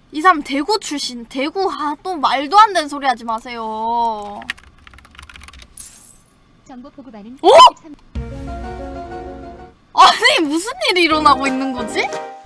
이 사람 대구 출신. 대구. 또 말도 안 되는 소리 하지 마세요. 정보 보고받은. 어? 아니 무슨 일이 일어나고 있는 거지?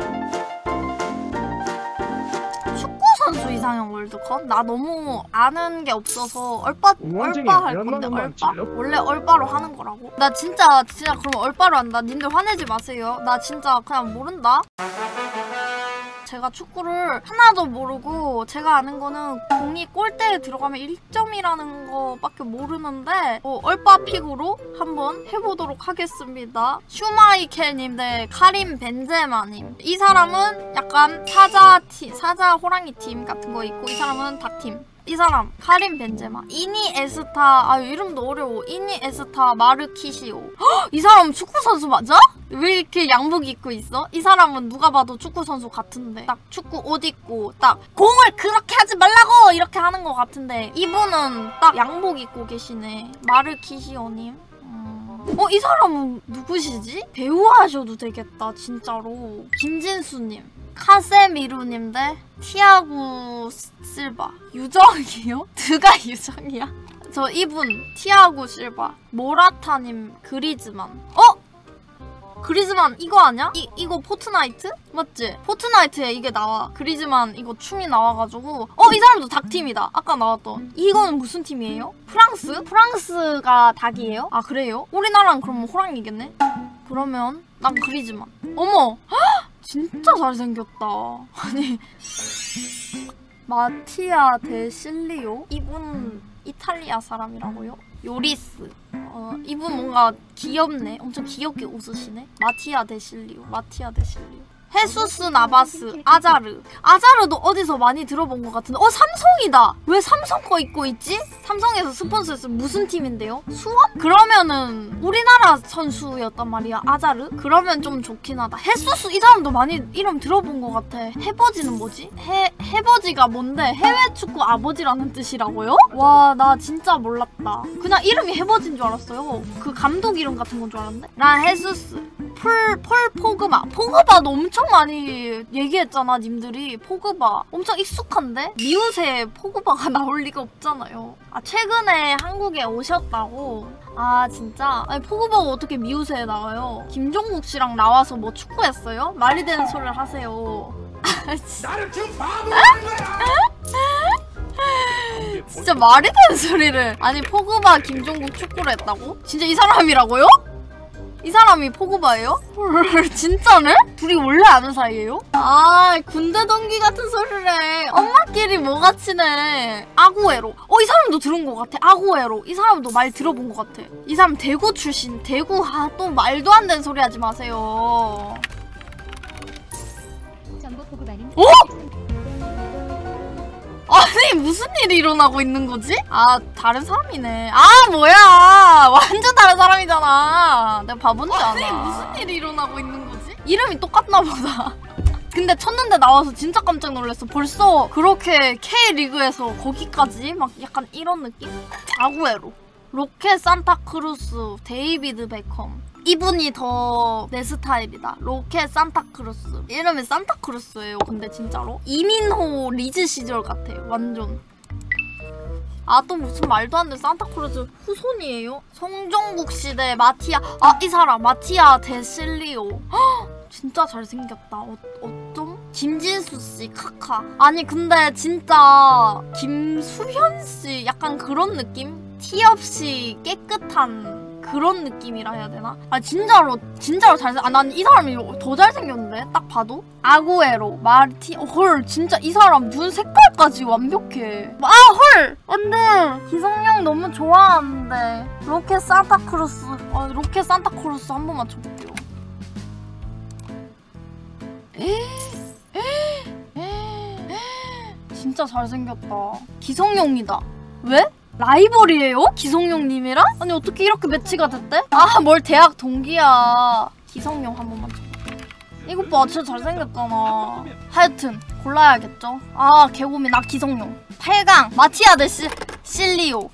축구 선수 이상형 월드컵? 나 너무 아는 게 없어서 얼빠 할 건데. 얼빠? 원래 얼빠로 하는 거라고? 나 진짜 그럼 얼빠로 한다. 님들 화내지 마세요. 나 진짜 그냥 모른다. 제가 축구를 하나도 모르고 제가 아는 거는 공이 골대에 들어가면 1점이라는 거밖에 모르는데 얼빠픽으로 한번 해보도록 하겠습니다. 슈마이켈님 대 카림 벤제마님. 이 사람은 약간 사자 호랑이 팀 같은 거 있고 이 사람은 닭팀. 이 사람 카림 벤제마. 이니에스타. 이름도 어려워. 이니에스타 마르키시오. 헉, 이 사람 축구 선수 맞아? 왜 이렇게 양복 입고 있어? 이 사람은 누가 봐도 축구 선수 같은데 딱 축구 옷 입고 딱 공을 그렇게 하지 말라고 이렇게 하는 것 같은데 이분은 딱 양복 입고 계시네. 마르키시오님. 이 사람은 누구시지? 배우 하셔도 되겠다 진짜로. 김진수님. 카세미루님 대 티아구 실바. 유정이요? 누가 유정이야? 저 이분 티아구 실바. 모라타님 그리즈만. 그리즈만 이거 아냐? 이거 포트나이트? 맞지? 포트나이트에 이게 나와. 그리즈만 이거 춤이 나와가지고 이 사람도 닭팀이다. 아까 나왔던. 이거는 무슨 팀이에요? 프랑스? 프랑스가 닭이에요? 아 그래요? 우리나라는 그럼 호랑이겠네? 그러면 난 그리즈만. 어머! 헉! 진짜 잘생겼다. 아니 마티아 데 실리오? 이분 이탈리아 사람이라고요? 요리스. 이분 뭔가 귀엽네. 엄청 귀엽게 웃으시네. 마티아 데 실리오. 헤수스 나바스. 아자르도 어디서 많이 들어본 것 같은데 삼성이다. 왜 삼성 거 입고 있지? 삼성에서 스폰서했으면 무슨 팀인데요? 수원? 그러면은 우리나라 선수였단 말이야. 아자르? 그러면 좀 좋긴 하다. 헤수스 이 사람도 많이 이름 들어본 것 같아. 해버지는 뭐지? 해버지가 뭔데? 해외 축구 아버지라는 뜻이라고요? 와 나 진짜 몰랐다. 그냥 이름이 해버지인 줄 알았어요. 그 감독 이름 같은 건 줄 알았는데. 난 헤수스. 폴 포그바도 엄청 많이 얘기했잖아 님들이. 포그바 엄청 익숙한데? 미우새 포그바가 나올 리가 없잖아요. 최근에 한국에 오셨다고? 진짜? 아니 포그바가 어떻게 미우새에 나와요? 김종국 씨랑 나와서 뭐 축구했어요? 말이 되는 소리를 하세요. 나를 지금 바보로 하는 거야! 진짜 말이 되는 소리를. 아니 포그바 김종국 축구를 했다고? 진짜 이 사람이라고요? 이 사람이 포그바예요? 헐 진짜네? 둘이 원래 아는 사이예요? 군대 동기 같은 소리를 해. 엄마끼리 뭐가 친해. 아구에로. 이 사람도 들은 것 같아. 아구에로. 이 사람도 말 들어본 것 같아. 이 사람 대구 출신. 대구. 또 말도 안 되는 소리 하지 마세요. 정보 보고받은. 아니 무슨 일이 일어나고 있는 거지? 다른 사람이네. 뭐야 완전 다른 사람이잖아. 내가 바본 줄 아나. 아니 무슨 일이 일어나고 있는 거지? 이름이 똑같나 보다. 근데 쳤는데 나와서 진짜 깜짝 놀랐어. 벌써 그렇게 K리그에서 거기까지 막 약간 이런 느낌? 아구에로. 로켓 산타크루스 데이비드 베컴. 이분이 더 내 스타일이다. 로켓 산타크루스. 이름이 산타크루스예요. 근데 진짜로 이민호 리즈 시절 같아. 완전. 또 무슨 말도 안 되는 산타크루즈 후손이에요? 송종국 시대 마티아. 이 사람 마티아 데실리오. 진짜 잘생겼다. 어쩜? 김진수 씨 카카. 아니 근데 진짜 김수현 씨 약간 그런 느낌? 티 없이 깨끗한 그런 느낌이라 해야 되나? 진짜로 잘생겼. 난 이 사람이 더 잘생겼는데 딱 봐도. 아구에로 마르티. 헐 진짜 이 사람 눈 색깔까지 완벽해. 헐 안돼. 기성용 너무 좋아하는데. 로켓 산타크루스. 로켓 산타크루스 한 번만 쳐볼게요. 진짜 잘생겼다. 기성용이다. 왜? 라이벌이에요? 기성용님이랑? 아니 어떻게 이렇게 매치가 됐대? 뭘 대학 동기야. 기성용 한 번만 쳐볼게. 이것 봐 진짜 잘생겼잖아. 하여튼 골라야겠죠? 개고민. 나 기성용. 8강 마티아 데 실리오.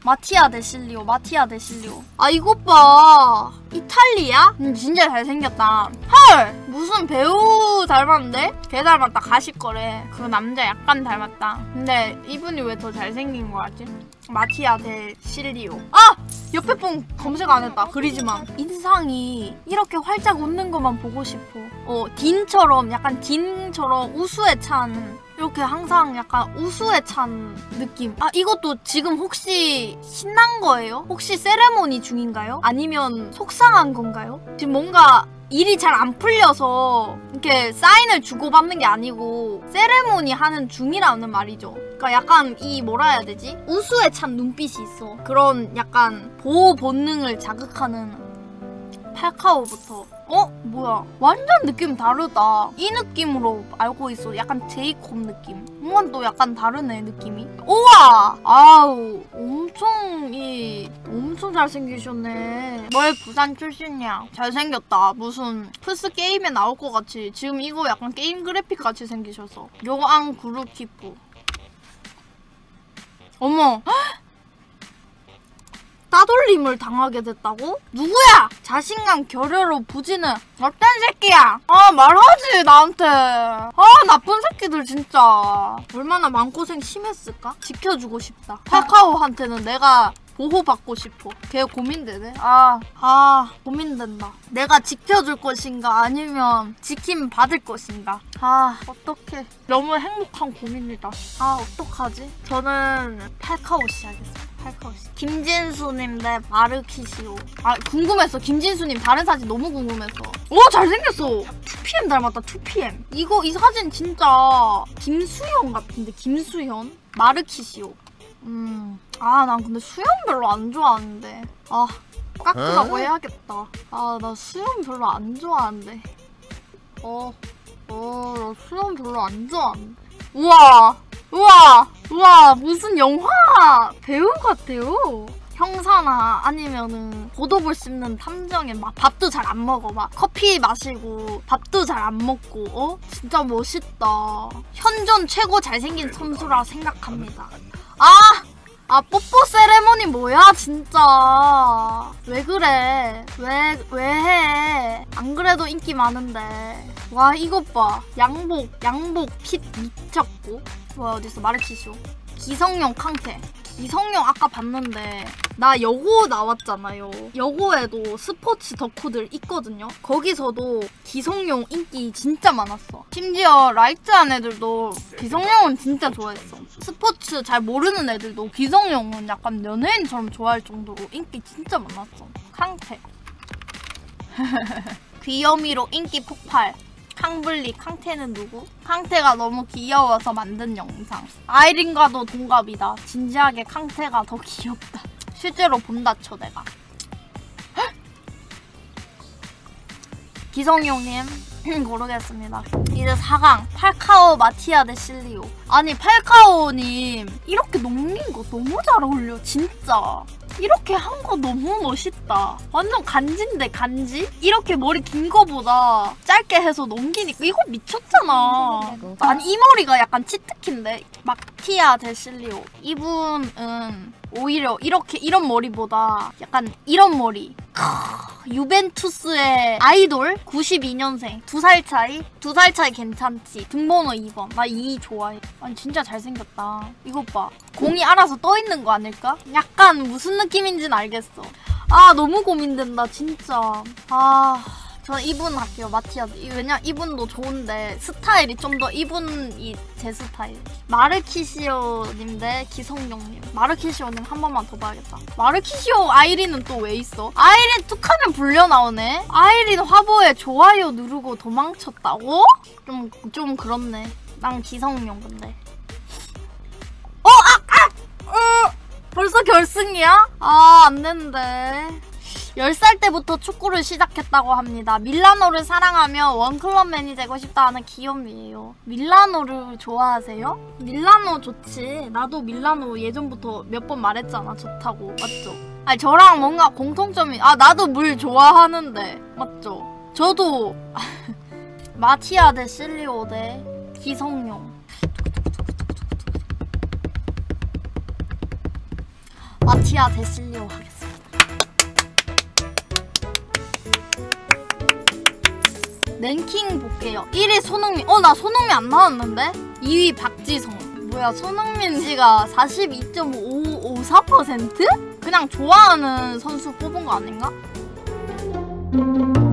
이것 봐. 이탈리아? 진짜 잘생겼다. 헐! 무슨 배우 닮았는데? 걔 닮았다. 가십거래. 그 남자 약간 닮았다. 근데 이분이 왜 더 잘생긴 거 같지? 마티아 대 실리오. 아! 옆에 분 검색 안 했다. 그리지만 인상이 이렇게 활짝 웃는 것만 보고 싶어. 딘처럼 약간 딘처럼 우수에 찬, 이렇게 항상 약간 우수에 찬 느낌. 아, 이것도 지금 혹시 신난 거예요? 혹시 세레모니 중인가요? 아니면 속상한 건가요? 지금 뭔가 일이 잘 안 풀려서 이렇게 사인을 주고받는 게 아니고 세레모니 하는 중이라는 말이죠. 그러니까 약간 이 뭐라 해야 되지? 우수에 찬 눈빛이 있어. 그런 약간 보호 본능을 자극하는 팔카오부터. 뭐야, 완전 느낌 다르다. 이 느낌으로 알고 있어. 약간 제이콥 느낌. 이건 또 약간 다르네, 느낌이. 우와! 아우, 엄청 잘생기셨네. 뭘 부산 출신이야? 잘생겼다. 무슨 플스 게임에 나올 것 같이. 지금 이거 약간 게임 그래픽 같이 생기셔서. 요안 구루키프. 어머! 따돌림을 당하게 됐다고? 누구야? 자신감 결여로 부지는 어떤 새끼야? 말하지 나한테. 나쁜 새끼들 진짜. 얼마나 마음고생 심했을까? 지켜주고 싶다. 카카오한테는 내가 보호받고 싶어. 걔 고민되네. 고민된다. 내가 지켜줄 것인가 아니면 지킴 받을 것인가. 어떡해. 너무 행복한 고민이다. 어떡하지? 저는 팔카오씨 하겠습니다. 팔카오씨. 김진수님 대 마르키시오. 궁금했어. 김진수님 다른 사진 너무 궁금했어. 잘생겼어. 2PM 닮았다. 2PM. 이 사진 진짜 김수현 같은데. 김수현? 마르키시오. 난 근데 수염 별로 안 좋아하는데. 깎으라고 해야겠다. 나 수염 별로 안 좋아하는데. 나 수염 별로 안 좋아하는데. 우와, 무슨 영화 배우 같아요. 형사나 아니면은 고독을 씹는 탐정에 막 밥도 잘 안 먹어. 막 커피 마시고 밥도 잘 안 먹고. 진짜 멋있다. 현존 최고 잘생긴 선수라 생각합니다. 뽀뽀 세레모니 뭐야 진짜. 왜 그래? 왜 해? 안 그래도 인기 많은데. 와, 이것 봐. 양복 핏 미쳤고. 뭐야, 어딨어? 마르키쇼. 기성용 캉테. 기성용 아까 봤는데 나 여고 나왔잖아요. 여고에도 스포츠 덕후들 있거든요. 거기서도 기성용 인기 진짜 많았어. 심지어 라이트한 애들도 기성용은 진짜 좋아했어. 스포츠 잘 모르는 애들도 기성용은 약간 연예인처럼 좋아할 정도로 인기 진짜 많았어. 캉테. 귀요미로 인기 폭발. 캉블리. 캉테는 누구? 캉테가 너무 귀여워서 만든 영상. 아이린과도 동갑이다. 진지하게 캉테가 더 귀엽다. 실제로 본다 쳐 내가. 기성용님 고르겠습니다. 이제 4강 팔카오 마티아 대 실리오. 아니 팔카오님 이렇게 녹린 거 너무 잘 어울려 진짜. 이렇게 한 거 너무 멋있다. 완전 간지인데 간지? 이렇게 머리 긴 거보다 짧게 해서 넘기니까 이거 미쳤잖아. 아니 이 머리가 약간 치트키인데. 마티아 대 실리오. 이분은 오히려 이런 머리보다 약간 이런 머리. 유벤투스의 아이돌 92년생 2살 차이? 2살 차이 괜찮지. 등번호 2번. 나 2 좋아해. 아니 진짜 잘생겼다. 이것 봐. 공이 알아서 떠있는 거 아닐까? 약간 무슨 느낌인지는 알겠어. 너무 고민된다 진짜. 저는 이분 할게요. 마티아. 왜냐 이분도 좋은데 스타일이 좀 더 이분이 제 스타일. 마르키시오님 대 기성용님. 마르키시오님 한 번만 더 봐야겠다. 마르키시오 아이린은 또 왜 있어? 아이린 툭하면 불려 나오네. 아이린 화보에 좋아요 누르고 도망쳤다고? 좀 그렇네. 난 기성용 근데. 벌써 결승이야? 안 되는데. 10살 때부터 축구를 시작했다고 합니다. 밀라노를 사랑하며 원클럽맨이 되고 싶다 하는 귀요미예요. 밀라노를 좋아하세요? 밀라노 좋지. 나도 밀라노 예전부터 몇 번 말했잖아. 좋다고. 맞죠? 아니 저랑 뭔가 공통점이. 나도 물 좋아하는데. 맞죠? 저도 마티아 대 실리오 대 기성용. 마티아 대 실리오 하겠습니다. 랭킹 볼게요. 1위 손흥민. 나 손흥민 안 나왔는데? 2위 박지성. 뭐야, 손흥민 씨가 42.554%? 그냥 좋아하는 선수 뽑은 거 아닌가?